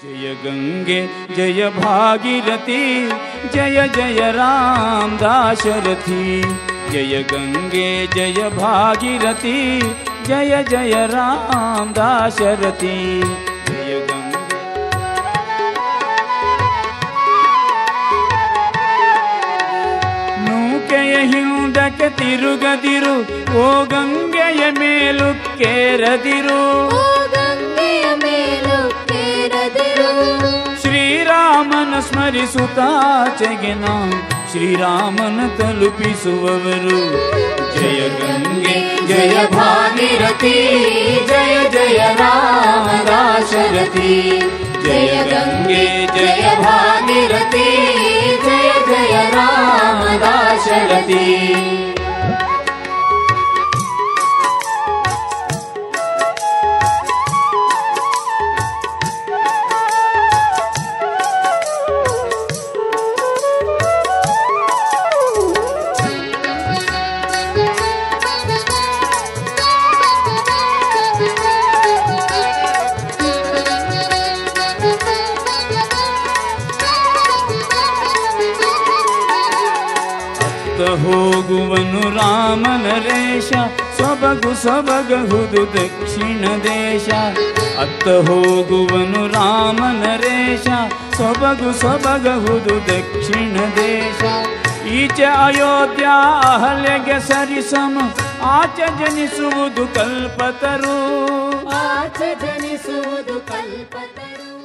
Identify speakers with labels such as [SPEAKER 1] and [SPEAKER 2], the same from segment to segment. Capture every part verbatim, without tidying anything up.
[SPEAKER 1] जय गंगे जय भागीरथी जय जय राम दाशरथी। जय गंगे जय भागीरथी जय जय राम दाशरथी। जय गंगे नूಕೆಯ ಹಿಂದಕ್ಕೆ ತಿರುಗದಿರು ಓ ಗಂಗೆಯ ಮೇಲುಕ್ಕೇರದಿರು ಶ್ರೀರಾಮನ ಸ್ಮರಿಸುತ್ತಾಚೆಗೆನ ಶ್ರೀರಾಮನ ತಲುಪಿಸುವವರು। ಜಯ ಗಂಗೆ ಜಯ ಭಾಗೀರಥಿ ಜಯ ಜಯ ರಾಮ दाशरथी। जय गंगे जय भागीरथी जय जय राम दाशरथी। ಹೋಗುವನು ರಾಮನ ರೇಷ ಸೊಬಗು ಸೊಬಗಹುದು ದಕ್ಷಿಣ ದೇಶ। ಅತ್ತ ಹೋಗುವನು ರಾಮನ ರೇಷ ಸೊಬಗು ಸೊಬಗಹುದು ದಕ್ಷಿಣ ದೇಶ। ಈಚೆ ಅಯೋಧ್ಯ ಅಹಲ್ಯೆಗೆ ಸರಿಸಮ ಆಚೆ ಜನಿಸುವುದು ಕಲ್ಪತರು ಆಚೆ ಜನಿಸುವುದು ಕಲ್ಪತರು।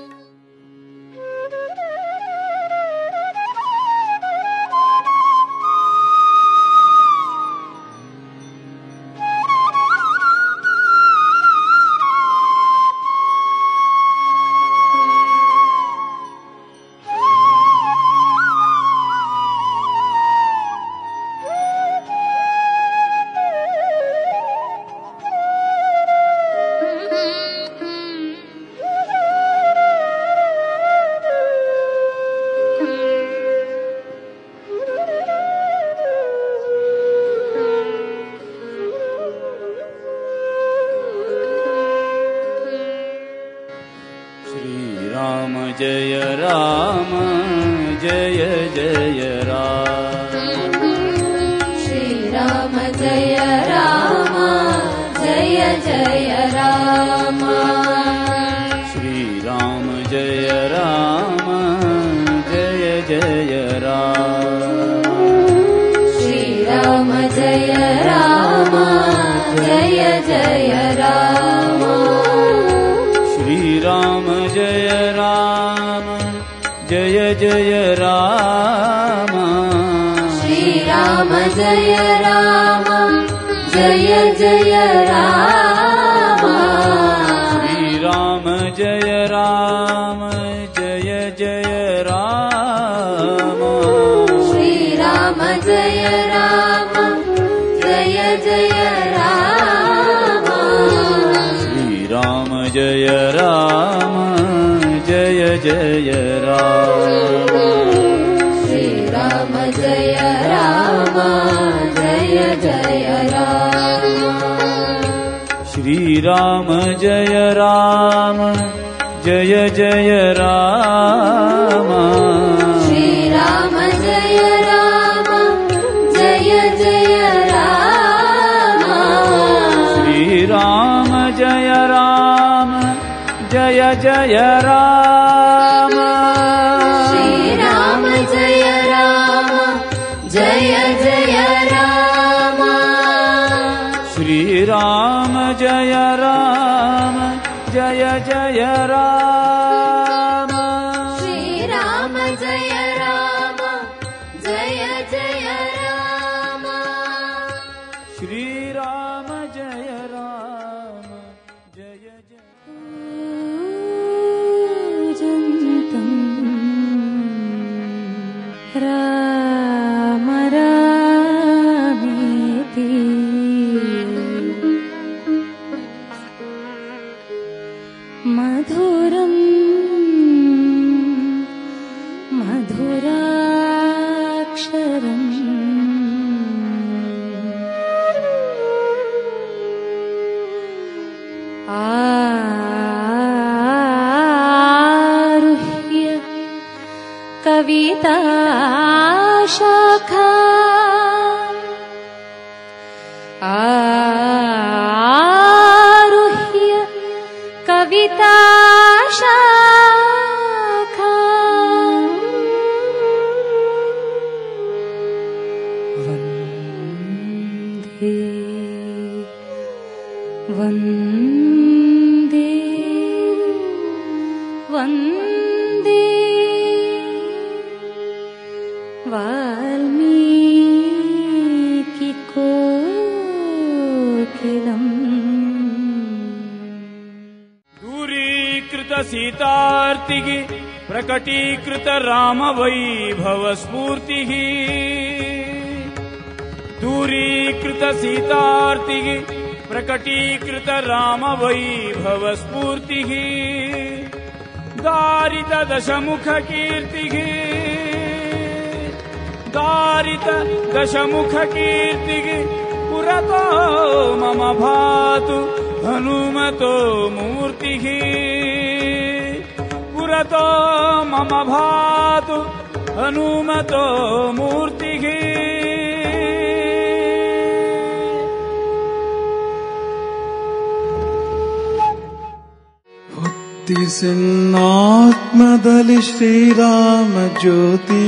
[SPEAKER 1] जय राम जय जय राम श्री राम जय राम जय जय राम श्री राम जय राम जय जय राम श्री राम जय राम जय जय राम श्री राम जय राम जय जय राम श्री राम जय राम जय जय राम श्री राम जय राम जय जय राम श्री राम जय राम जय जय राम श्री राम जय राम जय जय राम श्री राम जय राम जय जय राम श्री राम जय राम जय जय राम श्री राम जय राम जय जय राम श्री राम जय राम जय जय राम श्री राम जय राम जय जय राम श्री राम जय राम जय जय राम श्री राम जय राम जय जय राम श्री राम जय राम जय जय ಕವಿತಾ ಶಾಖಾ ಆರುಹ್ಯ ಕವಿತಾ ಶಾಖಾ ವಂದೇ ವಂದೇ ವಂದೇ ವಾಲ್ಮೀಕಿ ಕೋಕಿಲಂ
[SPEAKER 2] ದೂರೀಕೃತ ಸೀತಾರ್ತಿಗೆ ಪ್ರಕಟೀಕೃತ ರಾಮ ವೈಭವ ಸ್ಫೂರ್ತಿ ದೂರೀಕೃತ ಸೀತಾರ್ತಿಗೆ ಪ್ರಕಟೀಕೃತ ರಾಮ ವೈಭವ ಸ್ಫೂರ್ತಿ ದಾರಿತ ದಶಮುಖ ಕೀರ್ತಿ ದಾರಿತ ದಶಮುಖ ಕೀರ್ತಿ ಪುರತೋ ಮಮ ಭಾತು ಹನುಮತೋ ಮೂರ್ತಿ ಪುರತೋ ಮಮ ಭಾತು ಹನುಮತೋ ಮೂರ್ತಿ
[SPEAKER 3] ಹೊತ್ತಿಸೆನ್ನಾತ್ಮದಲ್ಲಿ ಶ್ರೀರಾಮ ಜ್ಯೋತಿ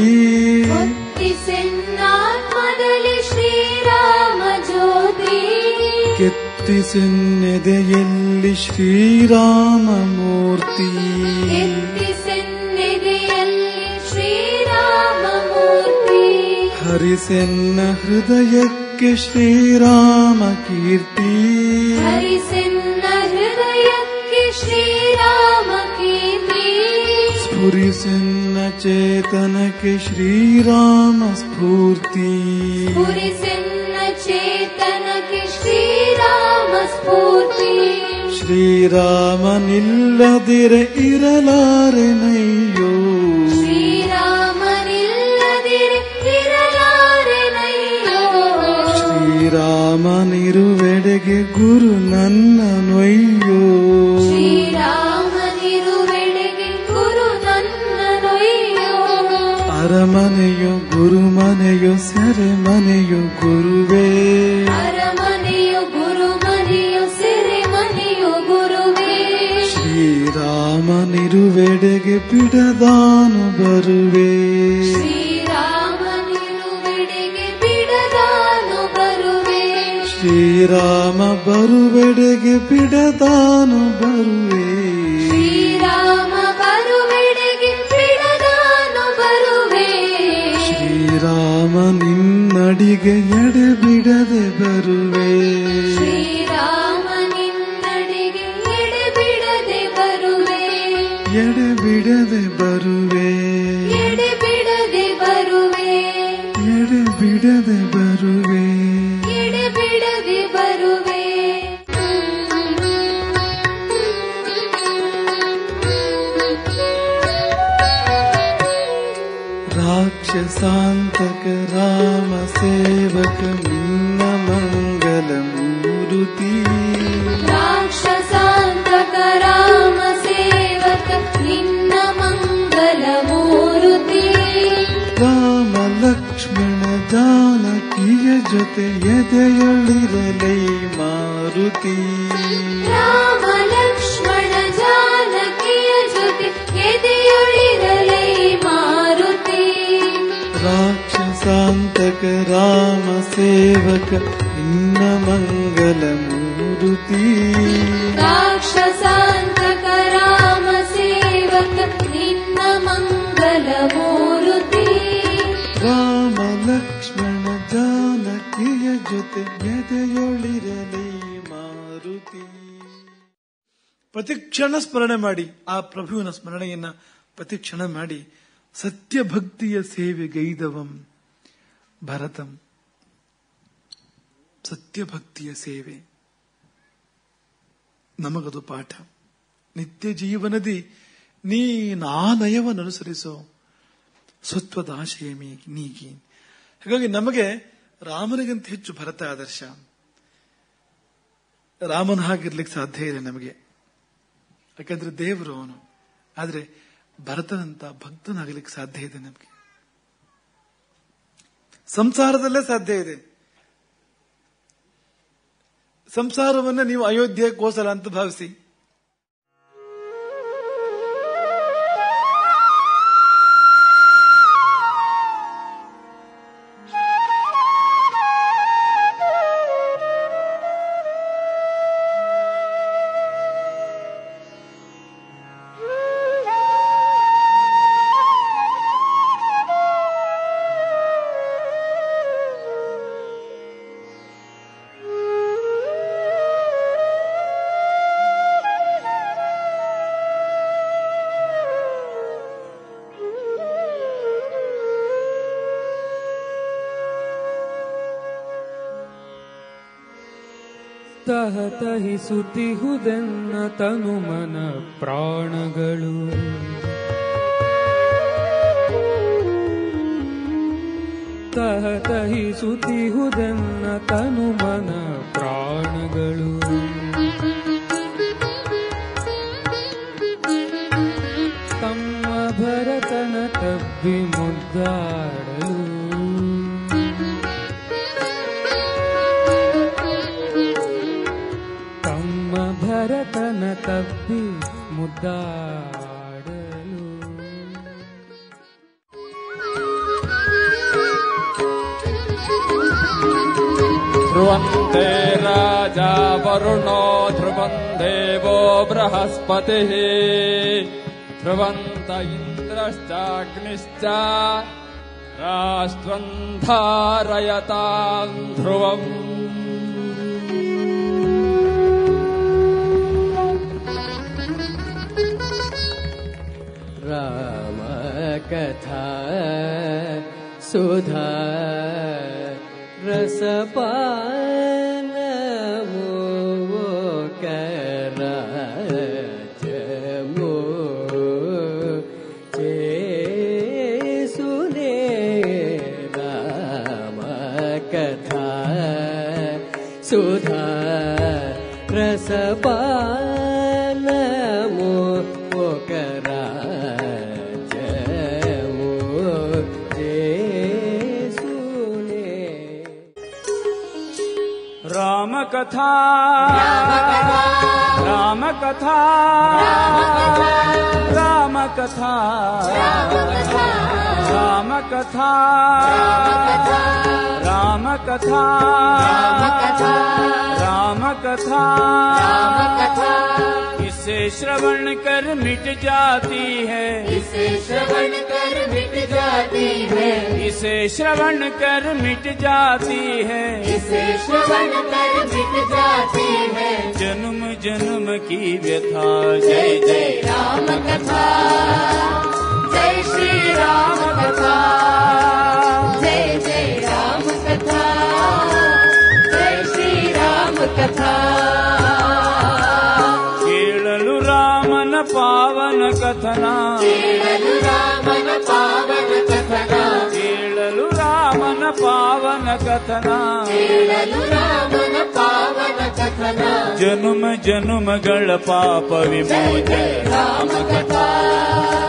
[SPEAKER 1] ಹೊತ್ತಿಸೆನ್ನಾತ್ಮದಲ್ಲಿ ಶ್ರೀರಾಮ ಜ್ಯೋತಿ
[SPEAKER 3] ಕೆತ್ತಿಸೆನ್ನೆದೆಯಲ್ಲಿ ಶ್ರೀರಾಮ ಮೂರ್ತಿ
[SPEAKER 1] ಕೆತ್ತಿಸೆನ್ನೆದೆಯಲ್ಲಿ ಶ್ರೀರಾಮ ಮೂರ್ತಿ
[SPEAKER 3] ಹರಿಸೆನ್ನ ಹೃದಯಕ್ಕೆ ಶ್ರೀರಾಮ ಕೀರ್ತಿ
[SPEAKER 1] ಹರಿಸೆನ್ನ ಹೃದಯಕ್ಕೆ ಶ್ರೀರಾಮ ಕೀರ್ತಿ
[SPEAKER 3] ಸ್ಫುರಿಸೆನ್ನ ಚೇತನಕ್ಕೆ ಶ್ರೀರಾಮ ಸ್ಫೂರ್ತಿ
[SPEAKER 1] ಸ್ಫುರಿಸೆನ್ನ ಚೇತನಕ್ಕೆ ಶ್ರೀರಾಮ ಸ್ಫೂರ್ತಿ
[SPEAKER 3] ಶ್ರೀರಾಮನಿಲ್ಲದಿರೆ ಇರಲಾರೆನಯ್ಯೋ
[SPEAKER 1] ಶ್ರೀರಾಮನಿಲ್ಲದಿರೆ ಇರಲಾರೆನಯ್ಯೋ
[SPEAKER 3] ಶ್ರೀರಾಮನಿರುವೆಡೆಗೆ ಗುರು ನನ್ನ ನೊಯ್ಯೋ
[SPEAKER 1] ಶ್ರೀರಾಮನಿರುವೆಡೆಗೆ ಗುರು ನನ್ನ ನೊಯ್ಯೋ
[SPEAKER 3] ಅರಮನೆಯೋ ಗುರುಮನೆಯೋ ಸೆರೆಮನೆಯೋ ಗುರುವೇ
[SPEAKER 1] ಅರಮನೆಯು ಗುರುಮನೆಯು ಸೆರೆಮನೆಯು ಗುರುವೇ
[SPEAKER 3] ಶ್ರೀರಾಮನಿರುವೆಡೆಗೆ ಬಿಡದಾನು ಬರುವೆ
[SPEAKER 1] ಶ್ರೀರಾಮನಿರುವೆಡೆಗೆ ಬಿಡದಾನು ಬರುವೆ
[SPEAKER 3] ಶ್ರೀರಾಮ ಬರುವೆಡೆಗೆ ಬಿಡದಾನು ಬರುವೆ
[SPEAKER 1] ಶ್ರೀರಾಮ ಬರುವೆಡೆಗೆ ಬಿಡದಾನು ಬರುವೆ
[SPEAKER 3] ಶ್ರೀರಾಮ ನಿನ್ನಡಿಗೆ ಎಡೆ ಬಿಡದೆ ಬರುವೆ
[SPEAKER 1] ಶ್ರೀರಾಮ ನಿನ್ನಡಿಗೆ ಎಡೆ ಬಿಡದೆ ಬರುವೆ
[SPEAKER 3] ಎಡೆ ಬಿಡದೆ ಬರುವೆ
[SPEAKER 1] ಎಡೆ ಬಿಡದೆ ಬರುವೆ
[SPEAKER 3] ಎಡೆ ಬಿಡದೆ ಬರುವೆ
[SPEAKER 1] ಎಡೆ ಬಿಡದೆ ಬರುವೆ
[SPEAKER 3] ರಾಕ್ಷಸಾಂತಕ ರಾಮ ಸೇವಕ ನಿನ್ನ ಮಂಗಲ ಮೂರುತಿ
[SPEAKER 1] ರಾಕ್ಷಸಾಂತಕ ರಾಮ ಸೇವಕ ನಿನ್ನ ಮಂಗಲ ಮೂರುತಿ
[SPEAKER 3] ರಾಮ ಲಕ್ಷ್ಮಣ ಜಾನಕಿಯ ಜೊತೆ ಎದೆಯೊಳಿರಲೈ ಮಾರುತಿ
[SPEAKER 1] ರಾಮ ಲಕ್ಷ್ಮಣ ಜಾನಕಿಯ ಜೊತೆ ಎದೆಯೊಳಿರಲೈ ಮಾರುತಿ
[SPEAKER 3] ರಾಕ್ಷಸಾಂತಕ ರಾಮ ಸೇವಕ ನಿನ್ನ ಮಂಗಲ ಮೂರುತಿ
[SPEAKER 1] ರಾಕ್ಷಸಾಂತಕ ರಾಮ ಸೇವಕ ನಿನ್ನ ಮಂಗಲ ಮೂರುತಿ
[SPEAKER 3] ರಾಮ ಲಕ್ಷ್ಮಣ ಜಾನಕಿಯ ಜೊತೆ ಎದೆಯೊಳಿರಲೈ ಮಾರುತಿ. ಪ್ರತಿಕ್ಷಣ ಸ್ಮರಣೆ ಮಾಡಿ ಆ ಪ್ರಭುವಿನ ಸ್ಮರಣೆಯನ್ನ ಪ್ರತಿಕ್ಷಣ ಮಾಡಿ ಸತ್ಯಭಕ್ತಿಯ ಸೇವೆಗೈದವಂ ಭರತಂ. ಸತ್ಯಭಕ್ತಿಯ ಸೇವೆ ನಮಗದು ಪಾಠ. ನಿತ್ಯ ಜೀವನದಿ ನೀ ನಾನಯವನ್ನು ಅನುಸರಿಸೋ ಸ್ವತ್ವದ ಆಶಯ ನೀಗಿ. ಹಾಗಾಗಿ ನಮಗೆ ರಾಮನಿಗಿಂತ ಹೆಚ್ಚು ಭರತ ಆದರ್ಶ. ರಾಮನ ಹಾಗಿರ್ಲಿಕ್ಕೆ ಸಾಧ್ಯ ಇಲ್ಲ ನಮಗೆ, ಯಾಕಂದ್ರೆ ದೇವರು ಅವನು. ಆದ್ರೆ ಭರತನಂತ ಭಕ್ತನಾಗಲಿಕ್ಕೆ ಸಾಧ್ಯ ಇದೆ. ನಮಗೆ ಸಂಸಾರದಲ್ಲೇ ಸಾಧ್ಯ ಇದೆ. ಸಂಸಾರವನ್ನ ನೀವು ಅಯೋಧ್ಯೆ ಕೋಸಲ ಅಂತ ಭಾವಿಸಿ.
[SPEAKER 4] ತಹತಹಿ ಸುತಿಹುದೆನ್ನ ತನು ಮನ ಪ್ರಾಣಗಳು ತಹತಹಿ ಸುತಿಹುದೆನ್ನ ತನು ಮನ ಪ್ರಾಣಗಳು ತಮ್ಮ ಭರತನ ತಬ್ಬಿ ಮುದ್ದಾಡಲು ಭರತನ ತಬ್ಬಿ ಮುದ್ದಾಡಲು
[SPEAKER 5] ಧ್ರುವಂತೆ ರಾಜ ವರುಣೋ ಧ್ರುವಂ ದೇವೋ ಬೃಹಸ್ಪತಿಃ ಧ್ರುವಂತ ಇಂದ್ರಶ್ಚಾಗ್ನಿಶ್ಚ ರಾಷ್ಟ್ರಂ ಧಾರಯತಾಂ ಧ್ರುವಂ.
[SPEAKER 6] ರಾಮ ಕಥಾ ಸುಧಾ ರಸಪಾನ ಮೋಕರ ಜಮೋ ಸುನೇ ರಾಮ ಕಥಾ ಸುಧಾ ರಸಪಾನ ಮೋಕರ
[SPEAKER 2] राम कथा राम कथा राम कथा राम कथा राम कथा राम कथा इसे श्रवण कर मिट जाती है
[SPEAKER 1] इसे श्रवण कर मिट जाती है
[SPEAKER 2] इसे श्रवण कर मिट जाती है
[SPEAKER 1] इसे श्रवण कर मिट जाती है
[SPEAKER 2] जन्म जन्म की व्यथा.
[SPEAKER 1] जय जय राम कथा जय श्री राम कथा जय जय राम कथा जय श्री राम कथा.
[SPEAKER 2] ಕೇಳಲು ರಾಮನ ಪಾವನ ಕಥನ
[SPEAKER 1] ಕೇಳಲು ರಾಮನ ಪಾವನ ಕಥನ
[SPEAKER 2] ಕೇಳಲು ರಾಮನ ಪಾವನ ಕಥನ
[SPEAKER 1] ಕೇಳಲು ರಾಮನ ಪಾವನ ಕಥನ
[SPEAKER 2] ಜನುಮ ಜನುಮಗಳ ಪಾಪ ವಿಮೋಚನೆ
[SPEAKER 1] ರಾಮ ಕಥಾ